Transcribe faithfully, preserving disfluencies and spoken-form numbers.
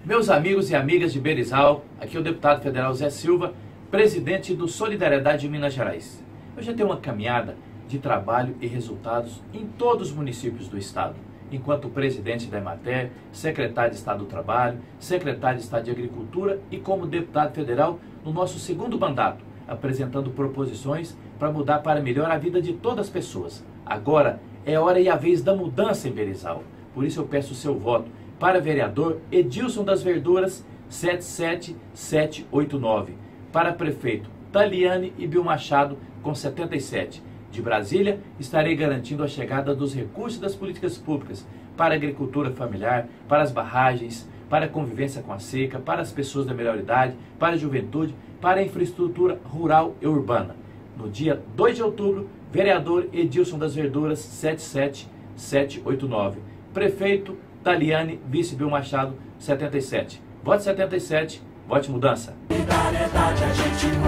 Meus amigos e amigas de Berizal, aqui é o deputado federal Zé Silva, presidente do Solidariedade de Minas Gerais. Eu já tenho uma caminhada de trabalho e resultados em todos os municípios do estado, enquanto presidente da Emater, secretário de Estado do Trabalho, secretário de Estado de Agricultura e como deputado federal no nosso segundo mandato, apresentando proposições para mudar para melhor a vida de todas as pessoas. Agora é hora e a vez da mudança em Berizal. Por isso eu peço o seu voto para vereador Edilson das Verduras sete sete sete oito nove, para prefeito Taliane e Bill Machado com setenta e sete. De Brasília, estarei garantindo a chegada dos recursos das políticas públicas para a agricultura familiar, para as barragens, para a convivência com a seca, para as pessoas da melhor idade, para a juventude, para a infraestrutura rural e urbana. No dia dois de outubro, vereador Edilson das Verduras sete sete sete oito nove. Prefeito Taliane, vice Bill Machado setenta e sete. Vote setenta e sete, vote mudança. Solidariedade a gente